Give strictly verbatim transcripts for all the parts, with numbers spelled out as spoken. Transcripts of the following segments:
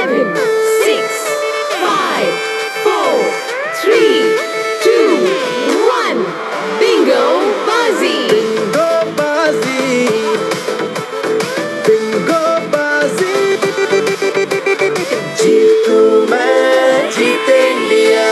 seven, six, five, four, three, two, one. BingoBaazi. BingoBaazi. BingoBaazi. जीतू मैं जीते India.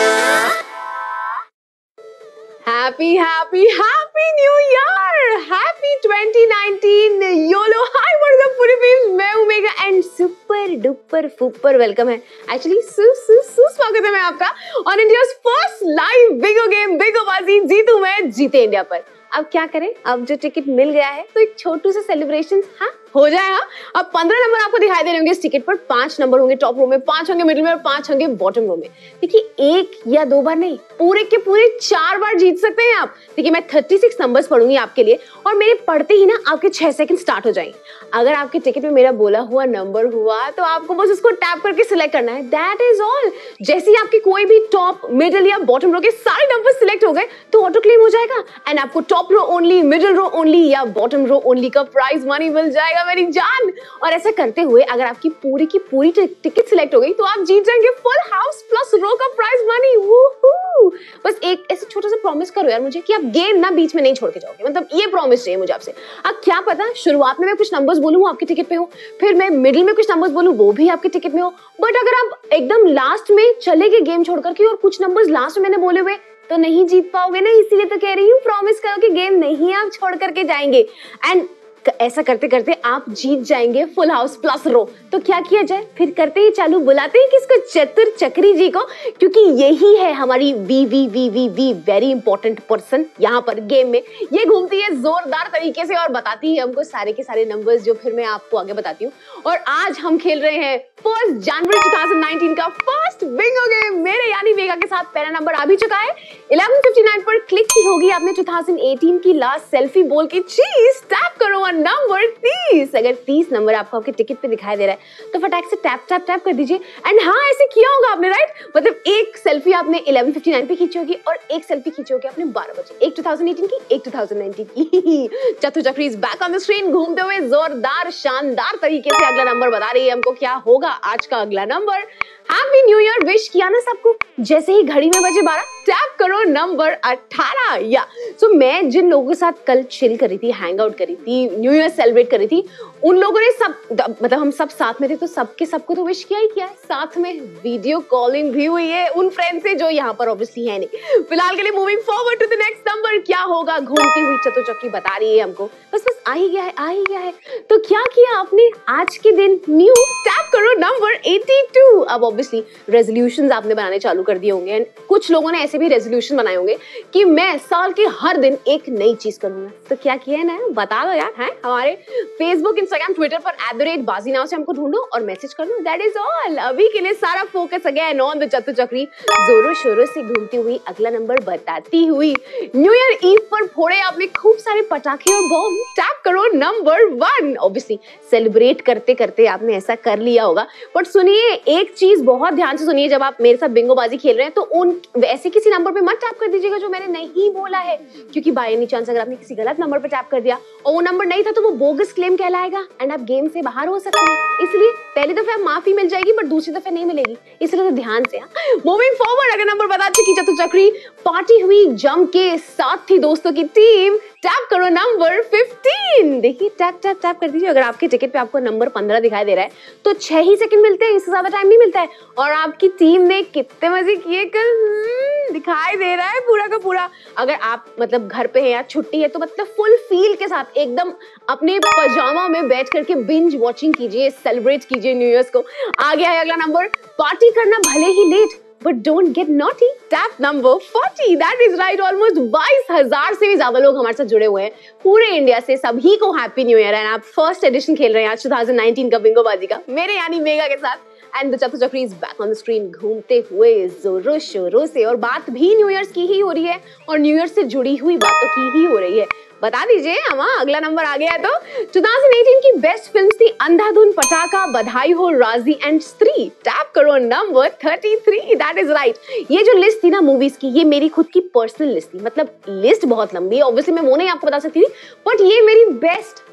Happy, happy, happy New Year! Happy twenty nineteen! YOLO! Hi, what is up पूरी peeps? मैं हूँ mega and super duper फुपर welcome है। Actually सु सु सु स्वागत है मैं आपका on India's first live bingo game BingoBaazi जीतू मैं जीते इंडिया पर। अब क्या करें, अब जो टिकट मिल गया है तो एक छोटू सा सेलिब्रेशन हाँ हो जाए। हाँ, अब पंद्रह नंबर आपको दिखाई दे रहे होंगे इस टिकट पर। पांच नंबर होंगे टॉप रो में, पांच होंगे मिडिल में और पांच होंगे बॉटम रो में। देखिए एक या दो बार नहीं, पूरे के पूरे चार बार जीत सकते हैं आप। देखिए मैं छत्तीस नंबर्स पढ़ूंगी आपके लिए और मेरे पढ़ते ही ना आपके छह सेकंड स्टार्ट हो जाएंगे। अगर आपके टिकट में मेरा बोला हुआ नंबर हुआ तो आपको बस उसको टैप करके सिलेक्ट करना है, दैट इज ऑल। जैसे ही आपके कोई भी टॉप मिडिल या बॉटम रो के सारे नंबर सिलेक्ट हो गए तो ऑटो क्लेम हो जाएगा एंड आपको top row only, middle row only या बॉटम रो ओनली का प्राइज मनी मिल जाएगा मेरी जान। और ऐसा करते हुए अगर आपकी पूरी की पूरी टिकट सिलेक्ट हो गई तो आप जीत जाएंगे फुल हाउस प्लस रो का प्राइज मनी। वूहू! बस एक ऐसे छोटा सा प्रॉमिस करो यार मुझे कि आप गेम ना बीच में नहीं छोड़ के जाओगे, मतलब ये प्रॉमिस चाहिए मुझे आपसे। अब क्या पता शुरुआत में मैं कुछ नंबर्स बोलूं आपके टिकट पे हो, फिर मैं मिडिल में कुछ नंबर्स बोलूं वो भी आपके टिकट में हो, बट अगर आप एकदम लास्ट में चले गए गेम छोड़ करके और कुछ नंबर्स लास्ट में मैंने बोले हुए तो नहीं जीत पाओगे ना। इसीलिए तो कह रही हूँ प्रॉमिस करो कि गेम नहीं आप छोड़ करके जाएंगे एंड ऐसा करते करते आप जीत जाएंगे फुल हाउस प्लस रो। तो क्या किया जाए, फिर करते ही चालू, बुलाते हैं किसको, चतुर चक्री जी को, क्योंकि यही है हमारी V V V V V very important person यहाँ पर गेम में। ये घूमती है जोरदार तरीके से और बताती है हमको सारे के सारे नंबर्स जो फिर मैं आपको आगे बताती हूँ। और आज हम खेल रहे हैं first January two thousand nineteen का फर्स्ट बिंगो गेम मेरे यानी मेगा के साथ। पहला नंबर आ भी चुका है, इलेवन फिफ्टी नाइन पर क्लिक की होगी आपने टू थाउजेंड एटीन की लास्ट सेल्फी बोल के चीज टैप करो नंबर तीस। अगर तीस नंबर आपको आपके टिकट पे दिखाई दे रहा है तो फटाक से टैप टैप टैप कर दीजिए एंड हाँ ऐसे किया होगा आपने, राइट? मतलब एक सेल्फी आपने इलेवन फिफ्टी नाइन पे खींची होगी और एक सेल्फी खींची होगी आपने बारह बजे, एक टू थाउजेंड एटीन की, एक टू थाउजेंड नाइनटीन की। चतु चक्री is back on the screen घूमते हुए जोरदार शानदार तरीके से अगला नंबर बता रही है हमको क्या होगा आज का अगला नंबर। हैप्पी न्यू ईयर विश किया ना सबको, जैसे ही घड़ी में बजे बारह टैप करो नंबर अठारह। या सो so, मैं जिन लोगों के साथ कल चिल करी थी, हैंग आउट करी थी, न्यू ईयर सेलिब्रेट करी थी, उन लोगों ने सब मतलब हम सब साथ में थे तो सबके सबको तो विश किया ही किया है, साथ में वीडियो कॉलिंग भी हुई है उन फ्रेंड से जो यहाँ पर ऑब्वियसली है नहीं। फिलहाल के लिए moving forward to the next number, क्या होगा घूमती हुई चतुचक्री बता रही है हमको। बस बस आ ही गया है, आ ही गया है। तो क्या किया आपने आज के दिन, न्यू टैप करो नंबर एटी टू। अब ऑब्वियसली रेजोल्यूशंस आपने बनाने चालू कर दिए होंगे एंड कुछ लोगों ने ऐसे भी रेजोल्यूशन बनाए होंगे कि मैं साल के हर दिन एक नई चीज करूंगा। तो क्या किया है ना, बता दो यार। है हमारे फेसबुक, इंस्टाग्राम, ट्विटर पर एट द रेट BaaziNow से हमको ढूंढो और मैसेज कर दो, दैट इज ऑल। अभी के लिए सारा फोकस अगेन ऑन द चतुचक्री जोरों शोरों से घूमती हुई अगला नंबर बताती हुई। न्यू ईयर ईव पर फोड़े आपने खूब सारे पटाखे और बॉम्ब, टैप करो नंबर वन। ऑब्वियसली सेलिब्रेट करते करते आपने ऐसा कर लिया होगा, बट सुनिए एक चीज बहुत ध्यान से सुनिए, जब आप मेरे साथ बिंगोबाजी खेल रहे हैं तो उन वैसे किसी नंबर पे मत टैप कर दीजिएगा जो मैंने नहीं बोला है, क्योंकि बाय एनी चांस अगर आपने किसी गलत नंबर पे टैप कर दिया और वो नंबर नहीं था तो वो बोगस क्लेम कहलाएगा एंड आप गेम से बाहर हो सकते हैं। इसलिए पहली दफे माफी मिल जाएगी बट दूसरी दफे नहीं मिलेगी, इसलिए तो ध्यान से। मूविंग फॉरवर्ड अगर नंबर बता चुकी चतुचक्री, पार्टी हुई जम के, साथ थी दोस्तों की टीम, टैप करो नंबर फिफ्टीन। देखिए टैप टैप टैप कर दीजिए। अगर आपके टिकट पे आपको नंबर पंद्रह दिखाई दे रहा है तो छह ही सेकंड मिलते हैं, इससे ज्यादा टाइम नहीं मिलता है। और आपकी टीम ने कितने मजे किए कल दिखाई दे रहा है पूरा का पूरा। अगर आप मतलब घर पे हैं या छुट्टी है तो मतलब फुल फील के साथ एकदम अपने पजामा में बैठ करके बिंज वॉचिंग कीजिए, सेलिब्रेट कीजिए न्यू ईयर को। आ गया है अगला नंबर, पार्टी करना भले ही late but don't get naughty, tap number forty, that is right। Almost बाईस हजार से भी ज्यादा लोग हमारे साथ जुड़े हुए हैं पूरे इंडिया से। सभी को हैप्पी न्यू ईयर एंड आप फर्स्ट एडिशन खेल रहे हैं आज टू थाउजेंड नाइनटीन का बिंगोबाजी का मेरे यानी मेगा के साथ। एंड द चतुचक्री is back on the screen घूमते हुए जोरों शोरों से, और बात भी न्यू ईयर की ही हो रही है और न्यू ईयर से जुड़ी हुई बातों की ही हो रही है। बता दीजिए अमा अगला नंबर आ गया। तो टू थाउजेंड एटीन की बेस्ट फिल्म्स थी अंधाधुन, पटाखा, बधाई हो, राजी एंड स्त्री। टैप करो number thirty three, that is right. ये जो लिस्ट थी ना मूवीज की, ये मेरी खुद की पर्सनल लिस्ट थी। मतलब लिस्ट बहुत लंबी है, ऑब्वियसली मैं वो नहीं आपको बता सकती थी, बट ये मेरी बेस्ट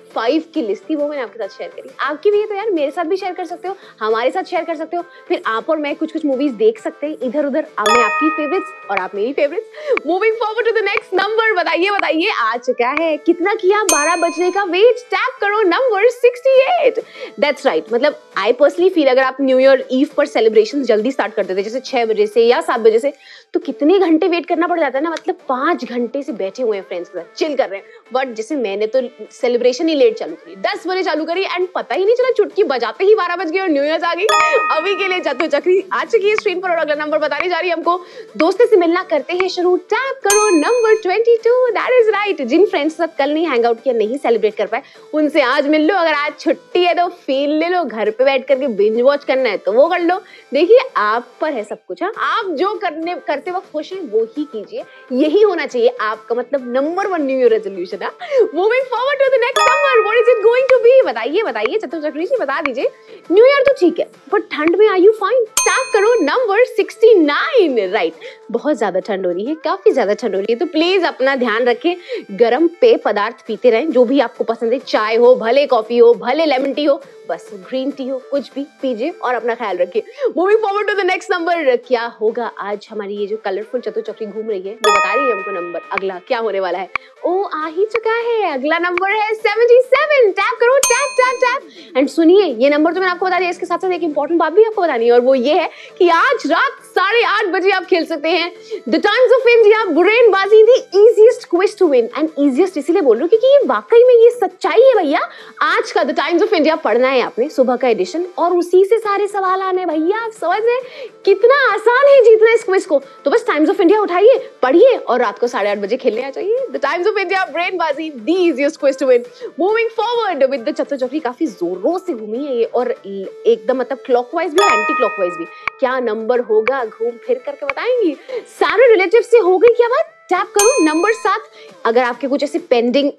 फाइव की लिस्ट थी, वो मैंने आपके साथ शेयर करी। आपकी भी है तो यार मेरे साथ भी शेयर कर सकते हो, हमारे साथ शेयर कर सकते हो, फिर आप और मैं कुछ कुछ मूवीज देख सकते हैं इधर उधर। अब मैं आपकी फेवरेट्स और आप मेरी favourites. Moving forward to the next number, बताइए बताइए आ चुका है, कितना किया बारह बजने का वेट, टैप करो number sixty eight. That's right, मतलब आई पर्सनली फील अगर आप न्यू ईयर ईव पर सेलिब्रेशन जल्दी स्टार्ट कर देते जैसे छह बजे से या सात बजे से, तो कितने घंटे वेट करना पड़ जाता है ना, मतलब पांच घंटे से बैठे हुए हैं फ्रेंड्स के साथ चिल कर रहे हैं। बट जैसे मैंने तो सेलिब्रेशन ही लेट चालू करी, दस बजे चालू करी एंड पता ही नहीं चला, चुटकी बजाते ही बारह बज गए और न्यू ईयर आ गई। अभी के लिए चतुर चक्री आ चुकी है स्क्रीन पर और अगला नंबर बताने जा रही है हमको। दोस्तों से मिलना करते हैं शुरू, टैप करो number twenty two. That is right, जिन फ्रेंड्स के साथ कल नहीं हैंग आउट किया, नहीं सेलिब्रेट कर पाए, उनसे आज मिल लो। अगर आज छुट्टी है तो फील ले लो, घर पे बैठ करके बिंज वॉच करना है तो वो कर लो। देखिए आप पर है सब कुछ। हाँ, आप जो करने करते वक्त खुश हैं वो ही कीजिए, यही होना चाहिए आपका मतलब number one new year resolution. Moving forward to the next number, what is it going to be? बताइए बताइए चतुर चक्री जी, बता दीजिए। न्यू ईयर तो ठीक है पर ठंड में आर यू फाइन? टैप करो नंबर सिक्सटी नाइन। राइट, बहुत ज्यादा ठंड हो रही है, काफी ज्यादा ठंड हो रही है, तो प्लीज अपना ध्यान रखें, गर्म पेय पदार्थ पीते रहें, जो भी आपको पसंद है, चाय हो, भले कॉफी हो, भले लेमन टी हो, बस ग्रीन टी हो, कुछ भी पीजिए और अपना ख्याल रखिए। Moving forward to the next number, क्या होगा आज हमारी ये जो कलरफुल चतुर चक्री घूम रही है वो बता रही है हमको नंबर अगला क्या होने वाला है। ओ आ ही चुका है, अगला नंबर है सेवेंटी सेवन। टैप करो, टैप टैप टैप एंड सुनिए, ये नंबर तो मैंने आपको बता दिया, इसके साथ साथ एक इंपॉर्टेंट बात भी आपको बतानी है और वो ये है कि आज रात साढ़े आठ बजे आप खेल सकते हैं the Times of India brain Baazi, the easiest quiz to win. And easiest इसीलिए बोल रही हूँ क्योंकि ये वाकई में ये सच्चाई है भैया। आज का द टाइम्स ऑफ इंडिया पढ़ना है आपने, सुबह का एडिशन, और उसी से सारे सवाल आने भैया। आप समझ रहे कितना आसान है जीतना इस क्विज को? तो बस टाइम्स ऑफ इंडिया उठाइए, पढ़िए और रात को साढ़े आठ बजे खेलने आ जाइए। The Times of India brain Baazi, the easiest quiz to win. Moving forward with the चतुर चक्री, काफी जोरों से घूमी है ये और एकदम मतलब क्लॉकवाइज भी और एंटी क्लॉकवाइज भी। क्या नंबर होगा, घूम फिर करके बताएंगी। सारे रिलेटिव से हो गई क्या बात? टैप करो नंबर सात। अगर आपके कुछ ऐसे पेंडिंग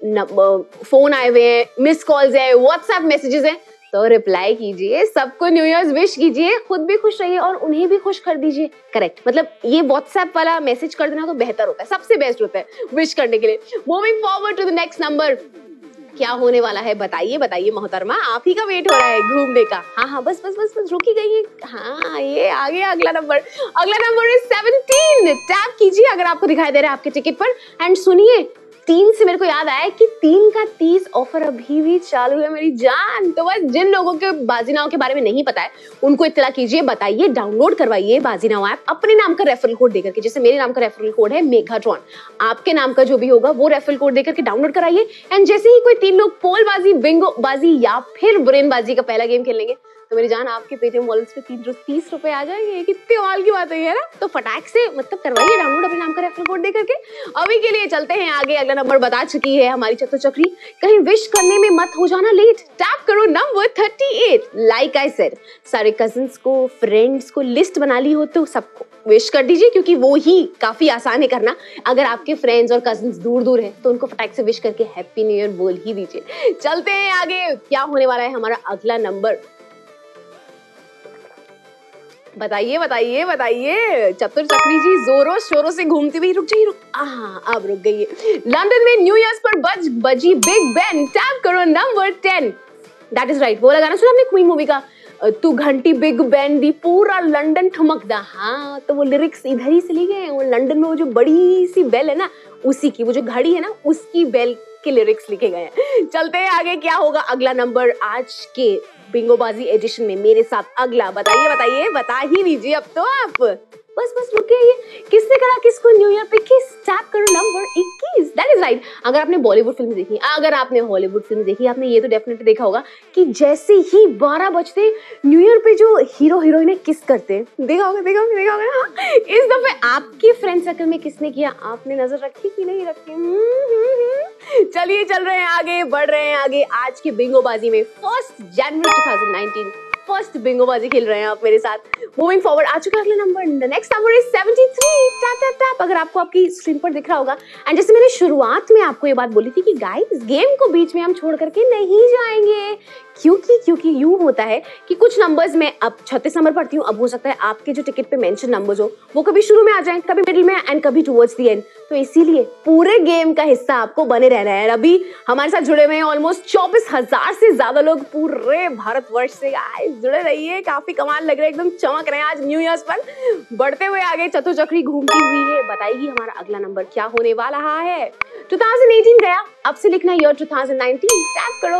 फोन आए हुए हैं, मिस कॉल्स है, व्हाट्सएप मैसेजेस हैं, तो रिप्लाई कीजिए, सबको न्यू ईयर विश कीजिए, खुद भी खुश रहिए और उन्हें भी खुश कर दीजिए। करेक्ट, मतलब ये व्हाट्सएप वाला मैसेज कर देना तो बेहतर होता है, सबसे बेस्ट होता है विश करने के लिए। Moving forward to the next number, क्या होने वाला है बताइए बताइए मोहतरमा, आप ही का वेट हो रहा है घूमने का। हाँ हाँ बस बस बस बस रुकी गई है। हाँ ये आ गया अगला नंबर, अगला नंबर है सेवनटीन। टैप कीजिए अगर आपको दिखाई दे रहा है आपके टिकट पर एंड सुनिए, तीन से मेरे को याद आया कि तीन का तीस ऑफर अभी भी चालू है मेरी जान। तो बस जिन लोगों के बाजीनाव के बारे में नहीं पता है उनको इत्तला कीजिए, बताइए, डाउनलोड करवाइए बाजीनाव ऐप अपने नाम का रेफरल कोड देकर के। जैसे मेरे नाम का रेफरल कोड है मेघाट्रॉन, आपके नाम का जो भी होगा वो रेफरल कोड देकर के डाउनलोड कराइए। एंड जैसे ही कोई तीन लोग पोल बाजी, बिंगो बाजी या फिर ब्रेन बाजी का पहला गेम खेलेंगे तो मेरी जान आपके पेटीएम वॉलेट पे तीन रोज तीस रुपए आ जाएंगे। कितने कमाल की बात है ना। तो फटाक से मतलब करवाइए डाउनलोड अपने नाम का रेफरल कोड देकर के। अभी के लिए चलते हैं आगे, अगला नंबर बता चुकी है हमारी चतुर चक्री, कहीं विश करने में मत हो जाना लेट। टैप करो number thirty eight. Like I said, सारे कजिन्स को, फ्रेंड्स को लिस्ट बना ली हो तो सबको विश कर दीजिए, क्योंकि वो ही काफी आसान है करना। अगर आपके फ्रेंड्स और कजिन्स दूर दूर हैं तो उनको फटाक से विश करके हैप्पी न्यू ईयर बोल ही दीजिए। चलते हैं आगे, क्या होने वाला है हमारा अगला नंबर बताइए बताइए बताइए। चतुर चक्री जी जोरों शोरों से घूमती हुई रुक जाइए, रुक आ, अब रुक गई है। लंदन में न्यू ईयर पर बज बजी बिग बैन। टैप करो number ten. That is right, वो वाला गाना सुना आपने क्वीन मूवी का, तू घंटी बिग बैन दी पूरा लंदन ठुमकदा। हाँ तो वो लिरिक्स इधर ही से ली गए हैं। वो लंदन में वो जो बड़ी सी बेल है ना, उसी की, वो जो घड़ी है ना उसकी बेल के लिरिक्स लिखे गए हैं। चलते हैं आगे, क्या होगा अगला नंबर आज के बिंगोबाजी एडिशन में मेरे साथ अगला? बताइए बताइए, बता ही दीजिए अब तो आप। बस बस रुक गई, किसने करा किसको न्यू ईयर पे किस? टैप करो नंबर इक्कीस। That is right. अगर आपने बॉलीवुड फिल्म देखी, अगर आपने हॉलीवुड फिल्म देखी, आपने ये तो डेफिनेटली देखा होगा कि जैसे ही बारह बजते न्यू ईयर पे जो हीरो हीरोइनें किस करते हैं, देखा होगा देखा होगा देखा होगा ना। इस दफे आपके फ्रेंड सर्कल में किसने किया, आपने नजर रखी कि नहीं रखी? चलिए चल रहे हैं आगे, बढ़ रहे हैं आगे। आज के बिंगोबाजी में first January two thousand nineteen first BingoBaazi खेल रहे हैं आप मेरे साथ। मूविंग फॉरवर्ड आ चुका है अगला number, the next number is seventy three. Tap tap tap. अगर आपको आपकी स्क्रीन पर दिख रहा होगा, एंड जैसे मैंने शुरुआत में आपको ये बात बोली थी कि गाइस गेम को बीच में हम छोड़ करके नहीं जाएंगे, क्योंकि क्योंकि यूं होता है कि कुछ नंबर्स में अब छत्तीस नंबर पढ़ती हूँ, अब हो सकता है आपके जो टिकट पे मेंशन नंबर्स हो वो कभी शुरू में आ जाएं, कभी मिडिल में एंड कभी टुवर्ड्स द एंड। तो इसीलिए पूरे गेम का हिस्सा आपको बने रहना है। अभी हमारे साथ जुड़े हुए हैं ऑलमोस्ट चौबीस हजार से ज्यादा लोग पूरे भारतवर्ष से। गाइस जुड़े रहिए, काफी कमाल लग रहा है, एकदम चमक रहे हैं आज न्यू ईयर्स पर। बढ़ते हुए आगे चतुर्चक्री घूमती हुई है, बताएगी हमारा अगला नंबर क्या होने वाला है। दो हज़ार अठारह गया, अब से लिखना ईयर दो हज़ार उन्नीस, टैप करो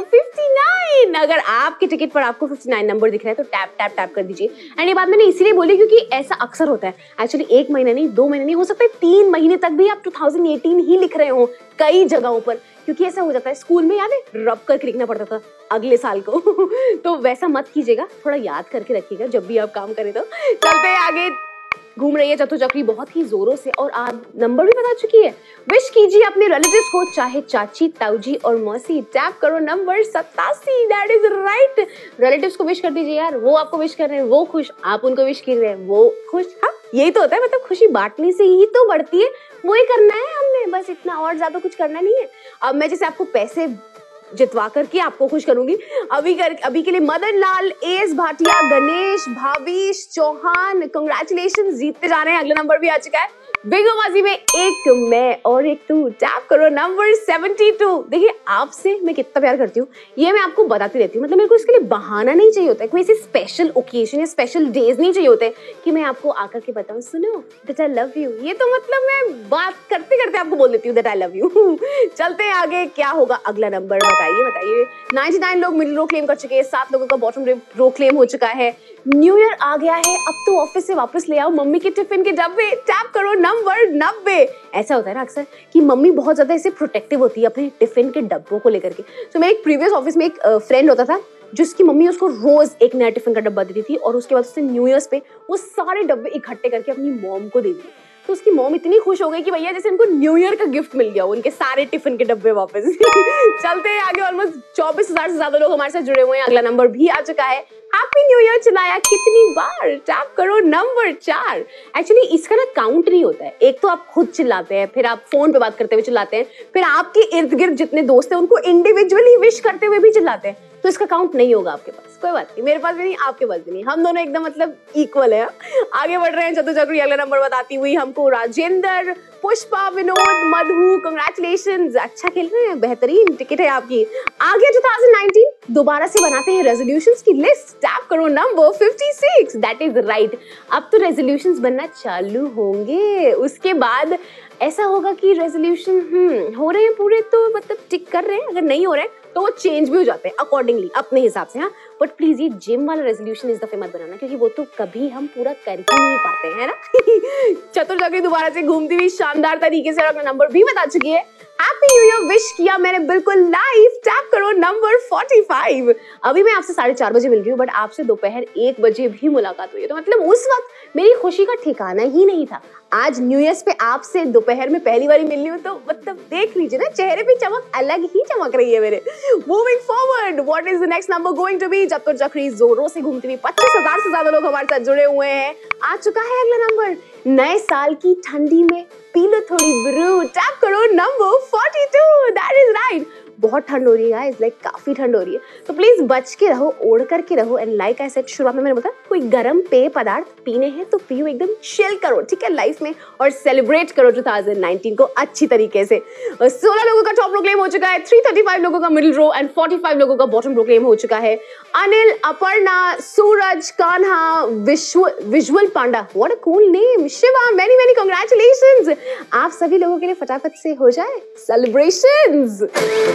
उनसठ। अगर आपके टिकट पर आपको उनसठ नंबर दिख रहा है तो टैप टैप टैप कर दीजिए। एंड ये बात मैंने इसीलिए बोली क्योंकि ऐसा अक्सर होता है, एक्चुअली एक महीना नहीं, दो महीने नहीं, हो सकता है तीन महीने तक भी आप दो हज़ार अठारह ही लिख रहे हो कई जगहों पर। क्योंकि ऐसा हो जाता है, स्कूल में याद है रब करके लिखना पड़ता था अगले साल को तो वैसा मत कीजिएगा, थोड़ा याद करके रखिएगा जब भी आप काम करें। तो चलते हैं आगे, घूम रही है चतुर्चक्री बहुत ही जोरों से और आप नंबर भी बता चुकी है। विश कीजिए अपने रिलेटिव्स को, चाहे चाची, ताऊजी और मौसी। टैप करो नंबर सतासी, दैट इज राइट। रिलेटिव्स को विश कर दीजिए यार, वो आपको विश कर रहे हैं, वो खुश, आप उनको विश कर रहे हैं, वो खुश। हाँ यही तो होता है, मतलब खुशी बांटने से ही तो बढ़ती है, वो ही करना है हमने, बस इतना, और ज्यादा कुछ करना नहीं है। अब मैं जैसे आपको पैसे जितवा करके आपको खुश करूंगी, अभी कर अभी के लिए मदन लाल, एस भाटिया, गणेश, भावेश चौहान, कांग्रेचुलेशंस, जीतते जा रहे हैं। अगला नंबर भी आ चुका है बिंगोबाजी में, एक मैं और एक तू। टैप करो नंबर बहत्तर। देखिए आपसे मैं कितना प्यार करती हूँ ये मैं आपको बताती रहती हूँ, मतलब मेरे को इसके लिए बहाना नहीं चाहिए होता है, कोई ऐसे स्पेशल ओकेजन या स्पेशल डेज नहीं चाहिए होते कि मैं आपको आकर के बताऊं सुनो दैट आई लव यू। ये तो मतलब मैं बात करते करते आपको बोल देती हूँ दैट आई लव यू। चलते हैं आगे, क्या होगा अगला नंबर, बताइए बताइए। निन्यानवे लोग मिडिल रो क्लेम कर चुके हैं, सात लोगों का बॉटम रो क्लेम हो चुका है। न्यू ईयर आ गया है, अब तो ऑफिस से वापस ले आओ मम्मी के टिफिन के डब्बे। टैप करो नंबर नब्बे। ऐसा होता है ना अक्सर कि मम्मी बहुत ज्यादा ऐसे प्रोटेक्टिव होती है अपने टिफिन के डब्बों को लेकर के। तो मेरे एक प्रीवियस ऑफिस में एक फ्रेंड होता था जिसकी मम्मी उसको रोज एक नया टिफिन का डब्बा देती थी और उसके बाद उसने न्यू ईयर्स पे वो सारे डब्बे इकट्ठे करके अपनी मॉम को दे दिए। तो उसकी मॉम इतनी खुश हो गई कि भैया जैसे उनको न्यू ईयर का गिफ्ट मिल गया, उनके सारे टिफिन के डब्बे वापस। चलते हैं आगे, ऑलमोस्ट चौबीस हजार से ज्यादा लोग हमारे साथ जुड़े हुए हैं। अगला नंबर भी आ चुका है। हैप्पी न्यू ईयर चिल्लाया कितनी बार, टैप करो नंबर चार। एक्चुअली इसका ना काउंट नहीं होता है, एक तो आप खुद चिल्लाते हैं, फिर आप फोन पे बात करते हुए चिल्लाते हैं, फिर आपके इर्द गिर्द जितने दोस्त हैं उनको इंडिविजुअली विश करते हुए भी चिल्लाते हैं, तो इसका काउंट नहीं होगा आपके पास। कोई बात नहीं, मेरे पास भी नहीं, आपके पास भी नहीं, हम दोनों एकदम मतलब इक्वल है। आगे बढ़ रहे हैं चतुर्चक्री, अगला नंबर बताती हुई हमको राजेंद्र, पुष्पा, विनोद, मधु, कांग्रेचुलेशंस, अच्छा खेल रहे हैं, बेहतरीन टिकट है आपकी। आगे दो हज़ार उन्नीस दोबारा से बनाते हैं रेजोल्यूशंस की लिस्ट। टैप करो नंबर छप्पन, दैट इज राइट। अब तो रेजोल्यूशंस बनना चालू होंगे, उसके बाद ऐसा होगा कि रेजोल्यूशन हम्म हो रहे हैं पूरे तो मतलब टिक कर रहे हैं, अगर नहीं हो रहे हैं तो वो चेंज भी हो जाते हैं अकॉर्डिंगली अपने हिसाब से। हाँ बट प्लीज ये जिम वाला रेजोल्यूशन इस दफे मत बनाना, क्योंकि वो तो कभी हम पूरा कर ही नहीं पाते हैं ना। चतुर्चक्री दोबारा से घूमती हुई शानदार तरीके से अपना नंबर भी बता चुकी है। हैप्पी न्यू ईयर विश किया मैंने बिल्कुल लाइव। टैप करो नंबर पैंतालीस। अभी मैं आपसे साढ़े चार बजे मिल रही हूँ, बट आपसे दोपहर एक बजे भी मुलाकात हुई है, तो मतलब उस वक्त मेरी खुशी का ठिकाना ही नहीं था। आज न्यू ईयर पे आपसे दोपहर में पहली बार मिल रही हूँ, तो मतलब देख लीजिए ना चेहरे पे चमक अलग ही चमक रही है मेरे। Moving forward, what is the next number going to be? चतुर्चक्री जोरों से घूमती हुई पच्चीस हजार से ज्यादा लोग हमारे साथ जुड़े हुए हैं। आ चुका है अगला नंबर। नए साल की ठंडी में पी लो थोड़ी ब्रू। टैप करो नंबर बयालीस, दैट इज राइट। बहुत ठंड हो रही है गाइस, लाइक काफी ठंड हो रही है, तो प्लीज बच के रहो, ओढ़ करके रहो। एंड लाइक आई सेड शुरुआत में मैंने बताया, कोई गर्म पेय पदार्थ पीने हैं तो पियो, एकदम चिल करो, ठीक है, लाइफ में, और सेलिब्रेट करो दो हज़ार उन्नीस को अच्छी तरीके से। सोलह लोगों का टॉप रो क्लेम हो चुका है, तीन सौ पैंतीस लोगों का मिडिल रो एंड पैंतालीस लोगों का बॉटम रो क्लेम हो चुका है। Anil, Aparna, Suraj, Kanha, visual visual panda, what a cool name, Shiva, many many congratulations. आप सभी लोगों के लिए फटाफट से हो जाए सेलिब्रेशंस।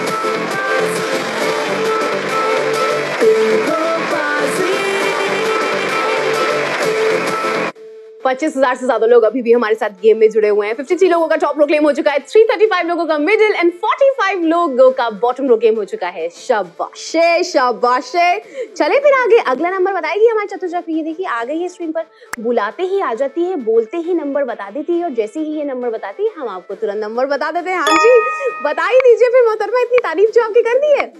पच्चीस हजार से ज्यादा लोग अभी भी हमारे साथ गेम में जुड़े हुए हैं। तिरेपन लोगों का टॉप रो क्लेम हो चुका है, तीन सौ पैंतीस लोगों का मिडिल एंड पैंतालीस लोगों का बॉटम रो क्लेम हो चुका है। शाबाशे शाबाशे। चले फिर आगे, अगला नंबर बताएगी हमारी चतुर्चक्री। ये देखिए आ गई है स्क्रीन पर, बुलाते ही आ जाती है, बोलते ही नंबर बता देती है, और जैसे ही ये नंबर बताती है हम आपको तुरंत नंबर बता देते हैं। हाँ जी बता ही दीजिए फिर मोहतरमा, इतनी तारीफ जो आपकी कर दी है।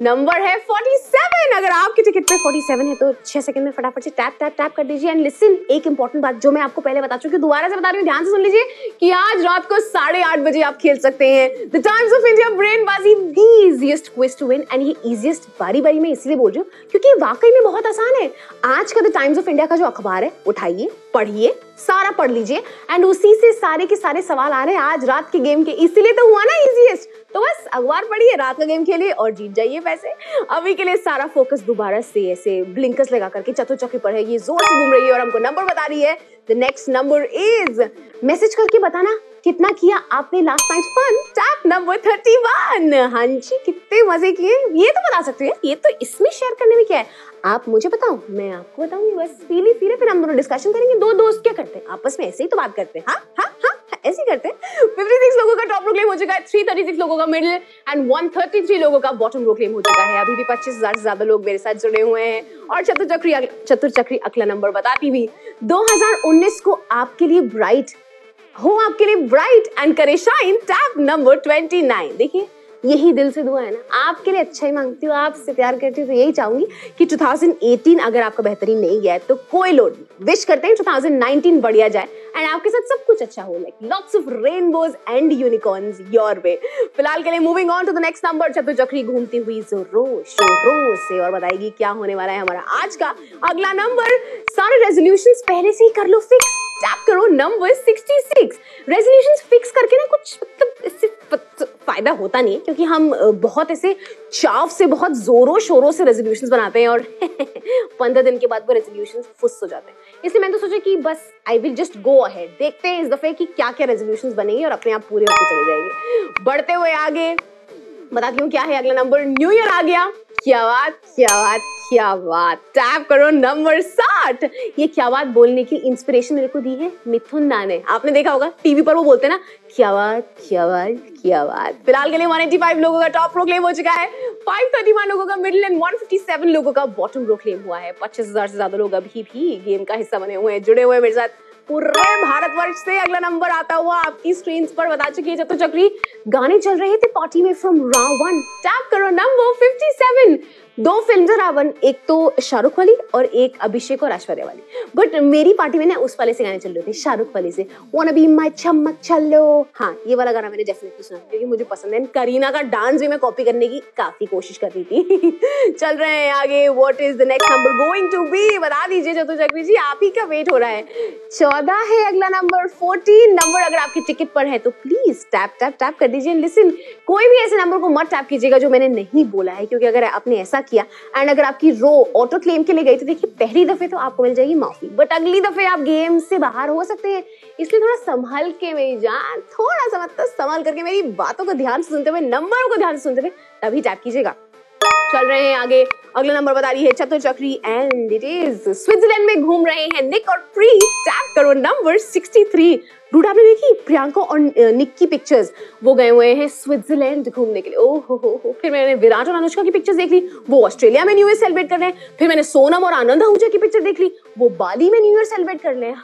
नंबर है सैंतालीस। अगर आपके टिकट पे सैंतालीस है तो छह सेकंड में फटाफट से टैप टैप टैप कर दीजिए। एंड लिसन, एक इंपॉर्टेंट बात जो मैं आपको पहले बता चुकी हूँ, दोबारा से बता रही हूँ, ध्यान से सुन लीजिए कि आज रात को साढ़े आठ बजे आप खेल सकते हैं the Times of India brain Baazi, the easiest quiz to win. And ये इजीएस्ट बारी बारी में इसलिए बोल रही हूँ क्योंकि वाकई में बहुत आसान है। आज का द टाइम्स ऑफ इंडिया का जो अखबार है उठाइए, पढ़िए, सारा पढ़ लीजिए एंड उसी से सारे के सारे सवाल आ रहे हैं आज रात के गेम के, इसीलिए तो हुआ ना इजीएस्ट। तो बस अखबार पढ़िए, रात का गेम खेलिए और जीत जाइए पैसे। अभी के लिए सारा फोकस दोबारा से ऐसे ब्लिंकर्स लगा करके चतुर चौके पर है, ये जोर से घूम रही है और हमको नंबर बता रही है। The next number is, message करके बताना कितना किया आपने last night fun, tap number इकतीस। हाँ जी, कितने मजे किए ये तो बता सकते हैं, ये तो इसमें शेयर करने में क्या है, आप मुझे बताओ, मैं आपको बताऊंगी, बस फीली फीले फिर हम दोनों डिस्कशन करेंगे। दो दोस्त क्या करते हैं आपस में ऐसे ही तो बात करते हैं, हाँ हाँ हाँ ऐसे करते हैं। छप्पन लोगों का टॉप रो क्लेम हो चुका है, तीन सौ छत्तीस लोगों का मिडिल एंड एक सौ तैंतीस लोगों का बॉटम रो क्लेम हो चुका है। अभी भी पच्चीस हज़ार से ज्यादा लोग मेरे साथ जुड़े हुए हैं और चतुर चक्री चतुर चक्री अगला नंबर बताती हुई दो हज़ार उन्नीस को आपके लिए ब्राइट हो, आपके लिए ब्राइट एंड करे शाइन, टैप नंबर उनतीस। देखिए यही दिल से दुआ है ना, आपके लिए अच्छा ही मांगती हूँ, आपसे प्यार करती हूँ, तो यही चाहूंगी कि दो हज़ार अठारह अगर आपका बेहतरीन नहीं गया है तो कोई लोड नहीं, विश करते हैं दो हज़ार उन्नीस बढ़िया जाए एंड आपके साथ सब कुछ अच्छा हो, like lots of rainbows and unicorns your way. फिलहाल के लिए moving on to the next number, चतुर चक्री घूमती हुई जोरों शोरों से और बताएगी क्या होने वाला है हमारा आज का अगला नंबर। सारे रेजोल्यूशंस पहले से ही कर लो फिक्स, टैप करो नंबर छियासठ। रेजोल्यूशंस फिक्स करके ना कुछ मतलब इससे फायदा होता नहीं है क्योंकि हम बहुत ऐसे चाव से बहुत जोरों शोरों से रेजोल्यूशंस बनाते हैं और पंद्रह दिन के बाद वो रेजोल्यूशंस फुस हो जाते हैं। इसलिए मैंने तो सोचा कि बस I will just go ahead, देखते हैं इस दफे कि क्या क्या रेजोल्यूशंस बनेंगे और अपने आप पूरे होते चले जाएंगे। बढ़ते हुए आगे बताती हूँ क्या है अगला नंबर, न्यू ईयर आ गया, क्या बात क्या बात क्या बात, टैप करो नंबर साठ। ये क्या बात बोलने की इंस्पिरेशन मेरे को दी है मिथुन दा ने, आपने देखा होगा टीवी पर वो बोलते हैं ना क्या बात क्या बात क्या बात। फिलहाल के लिए एक सौ पचासी लोगों का टॉप रो क्लेम हो चुका है, पाँच सौ इकतीस लोगों का मिडिल एंड एक सौ सत्तावन लोगों का बॉटम रो क्लेम हुआ है। पच्चीस हज़ार से ज्यादा लोग अभी भी गेम का हिस्सा बने हुए हैं, जुड़े हुए हैं मेरे साथ पूरे भारतवर्ष से। अगला नंबर आता हुआ आपकी स्क्रीन पर बता चुकी है चतुर चक्री, गाने चल रहे थे पार्टी में फ्रॉम राउंड वन, टैप करो नंबर सत्तावन। दो फिल्म है रावण, एक तो शाहरुख वाली और एक अभिषेक और ऐश्वर्या वाली, बट मेरी पार्टी में ना उस वाले से गाने चल रहे थे, शाहरुख वाले से, वाना बी माय चमक चलो। हाँ ये वाला गाना मैंने डेफिनेटली सुना क्योंकि मुझे पसंद है, करीना का डांस भी मैं कॉपी करने की काफी कोशिश कर रही थी। चल रहे हैं आगे, what is the next number going to be, बता दीजिए चतुर चक्री जी, आप ही का वेट हो रहा है। चौदह है अगला नंबर, चौदह नंबर अगर आपके टिकट पर है तो प्लीज टैप टैप टैप कर दीजिए। लिसन, कोई भी ऐसे नंबर को मत टैप कीजिएगा जो मैंने नहीं बोला है, क्योंकि अगर आपने ऐसा किया एंड अगर आपकी रो ऑटो क्लेम के लिए गई तो देखिए पहली दफे तो आपको मिल जाएगी माफी, बट अगली दफे आप गेम से बाहर हो सकते हैं, इसलिए थोड़ा संभल के मेरी जान, थोड़ा सा मतलब संभल करके मेरी बातों को ध्यान से सुनते हुए, नंबरों को ध्यान से सुनते हुए तभी टैप कीजिएगा। चल रहे हैं आगे, अगला नंबर बता रही है चतुर चक्री एंड इट इज स्विट्जरलैंड में घूम रहे हैं निक और प्री, टैप करो नंबर तिरसठ। डूड आपने देखी प्रियंका और निक की पिक्चर्स, वो गए हुए हैं स्विट्जरलैंड घूमने के लिए, ओ हो हो हो। फिर मैंने विराट और अनुष्का की पिक्चर्स देख ली, वो ऑस्ट्रेलिया में न्यू ईयर सेलिब्रेट कर रहे हैं। फिर मैंने सोनम और आनंद आहूजा की पिक्चर देख ली, वो बाली में न्यू ईयर सेलिब्रेट कर रहे हैं।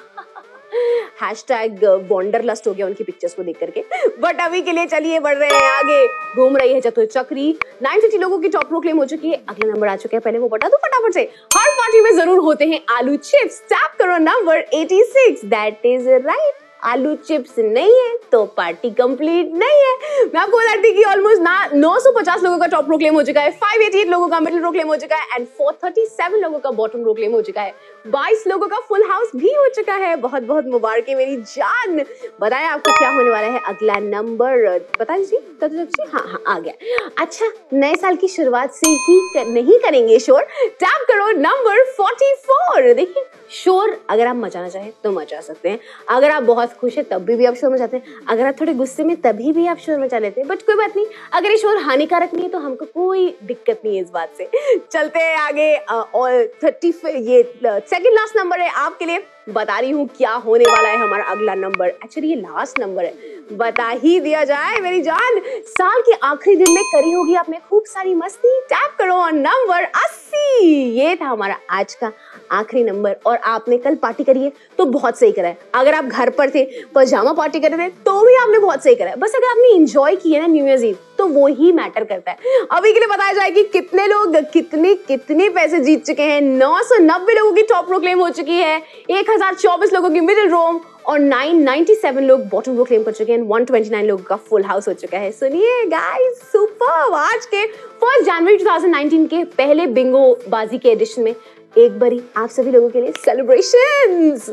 हैशटैग वॉन्डरलस्ट हो गया उनकी पिक्चर्स को देख करके। बट अभी के लिए चलिए बढ़ रहे हैं आगे, घूम रही है चतुर चक्री, नौ सौ पचास लोगों की टॉप रो क्लेम हो चुकी है। अगला नंबर आ चुका है, पहले वो बता दो फटाफट से, हर पार्टी में जरूर होते हैं आलू चिप्स, टैप करो नंबर छियासी। दैट इज राइट, आलू चिप्स नहीं है तो पार्टी कंप्लीट नहीं है। मैं आपको बता दी कि ऑलमोस्ट नौ सौ पचास लोगों का टॉप रो क्लेम हो चुका है, पाँच सौ अट्ठासी लोगों का मिडिल रो क्लेम हो चुका है एंड चार सौ सैंतीस लोगों का बॉटम रो क्लेम हो चुका है, बाईस लोगों का फुल हाउस भी हो चुका है। बहुत बहुत मुबारक मेरी जान। बताया आपको क्या होने वाला है अगला नंबर, बता दीजिए। हाँ हाँ आ गया। अच्छा, नए साल की शुरुआत से ही कर, नहीं करेंगे शोर, टैप करो नंबर चौवालीस। देखिए शोर अगर आप मचाना चाहें तो मचा सकते हैं, अगर आप बहुत खुश है तब भी, भी आप शोर मचाते हैं, अगर आप थोड़े गुस्से में तभी भी आप शोर मचा लेते हैं, बट कोई बात नहीं, अगर ये शोर हानिकारक नहीं है तो हमको कोई दिक्कत नहीं है इस बात से। चलते हैं आगे, और थर्टी ये सेकंड लास्ट नंबर है आपके लिए, बता रही हूँ क्या होने वाला है हमारा अगला नंबर। एक्चुअली ये लास्ट नंबर है, बता ही दिया जाए मेरी जान। साल के आखिरी दिन में करी होगी आपने खूब सारी मस्ती, टैप करो नंबर अस्सी। ये था हमारा आज का आखिरी नंबर और आपने कल पार्टी करी है तो बहुत सही करा है। अगर आप घर पर थे, पजामा पार्टी कर रहे थे तो भी आपने बहुत सही करा है। बस अगर आपने एंजॉय किया ना न्यू ईयर ईव, तो वो ही मैटर करता है। अभी के लिए बताया जाए कि कितने लोग कितने कितने पैसे जीत चुके हैं। नौ सौ नब्बे लोगों की टॉप रो क्लेम हो चुकी है, एक हजार चौबीस लोगों की मिडिल रोम और नौ सौ सत्तानवे लोग बॉटम रो क्लेम कर चुके हैं। एक सौ उनतीस लोगों का फुल हाउस हो चुका है। सुनिए गाइस, सुपर। आज के फर्स्ट जनवरी दो हज़ार उन्नीस के पहले बिंगो बाजी के एडिशन में एक बारी आप सभी लोगों के लिए सेलिब्रेशंस।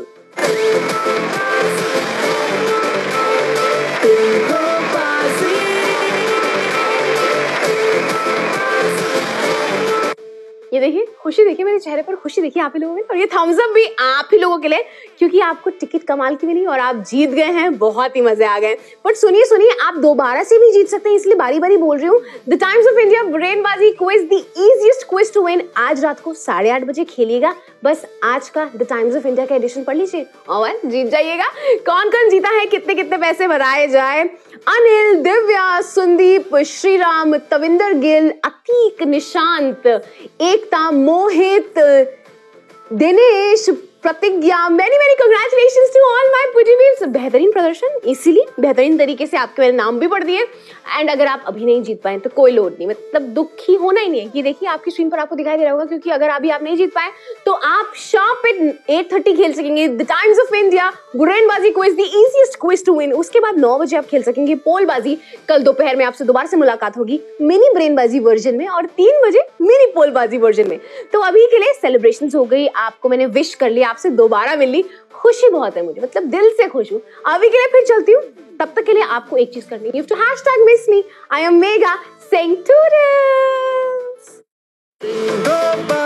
ये देखिए खुशी, देखिए मेरे चेहरे पर खुशी, देखिए आप ही लोगों ने। और ये थम्स अप भी आप ही लोगों के लिए, क्योंकि आपको टिकट कमाल की मिली और आप जीत गए हैं। बहुत ही मजे आ गए। बट सुनिए सुनिए, आप दोबारा से भी जीत सकते हैं, इसलिए बारी बारी बोल रही हूँ। द टाइम्स ऑफ इंडिया ब्रेनबाजी quiz, the easiest quiz to win, आज रात को साढ़े आठ बजे खेलिएगा। बस आज का द टाइम्स ऑफ इंडिया का एडिशन पढ़ लीजिए और जीत जाइएगा। कौन कौन जीता है, कितने कितने पैसे बताए जाए। अनिल, दिव्या, सुंदीप, श्रीराम, तविंदर गिल, अतीक, निशांत, एकता, Mohit, Dinesh, Pratigya, many many congratulations to all my पुजीवीर्स। बेहतरीन प्रदर्शन, इसीलिए बेहतरीन तरीके से आपके मैंने नाम भी पढ़ दिए। एंड अगर आप अभी नहीं जीत पाए तो कोई लोड नहीं, मतलब दुखी होना ही नहीं है। ये देखिए आपकी स्क्रीन पर आपको दिखाई दे रहा होगा, क्योंकि अगर अभी आप नहीं जीत पाए तो आप शार्प एट एट थर्टी खेल सकेंगे द टाइम्स ऑफ इंडिया ब्रेनबाजी quiz, the easiest quiz to win. उसके बाद नौ बजे आप खेल सकेंगे पोलबाजी। कल दोपहर में आपसे दोबारा से मुलाकात होगी मिनी ब्रेनबाजी वर्जन में और तीन बजे मिनी पोलबाजी वर्जन में। तो अभी के लिए सेलिब्रेशंस हो गई, आपको मैंने विश कर लिया, आपसे दोबारा मिल ली, खुशी बहुत है मुझे, मतलब दिल से खुश हूँ। अभी के लिए फिर चलती हूँ, तब तक के लिए आपको एक चीज करनी है, to hashtag miss me. I am mega saying toodles.